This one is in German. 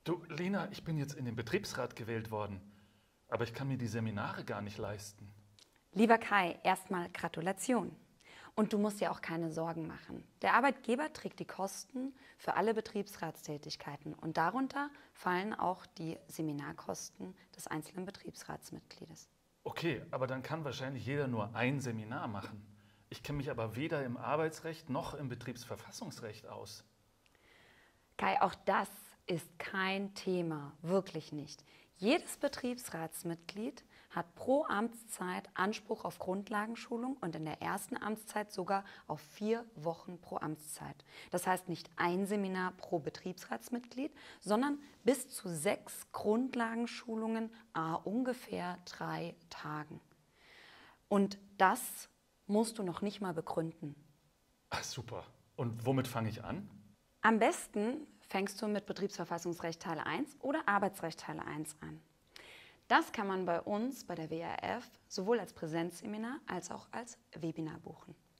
Du, Lena, ich bin jetzt in den Betriebsrat gewählt worden, aber ich kann mir die Seminare gar nicht leisten. Lieber Kai, erstmal Gratulation. Und du musst dir auch keine Sorgen machen. Der Arbeitgeber trägt die Kosten für alle Betriebsratstätigkeiten und darunter fallen auch die Seminarkosten des einzelnen Betriebsratsmitgliedes. Okay, aber dann kann wahrscheinlich jeder nur ein Seminar machen. Ich kenne mich aber weder im Arbeitsrecht noch im Betriebsverfassungsrecht aus. Kai, auch das ist kein Thema, wirklich nicht. Jedes Betriebsratsmitglied hat pro Amtszeit Anspruch auf Grundlagenschulung und in der ersten Amtszeit sogar auf 4 Wochen pro Amtszeit. Das heißt nicht ein Seminar pro Betriebsratsmitglied, sondern bis zu 6 Grundlagenschulungen ungefähr 3 Tagen. Und das musst du noch nicht mal begründen. Ach, super. Und womit fange ich an? Am besten fängst du mit Betriebsverfassungsrecht Teil 1 oder Arbeitsrecht Teil 1 an. Das kann man bei uns, bei der WAF, sowohl als Präsenzseminar als auch als Webinar buchen.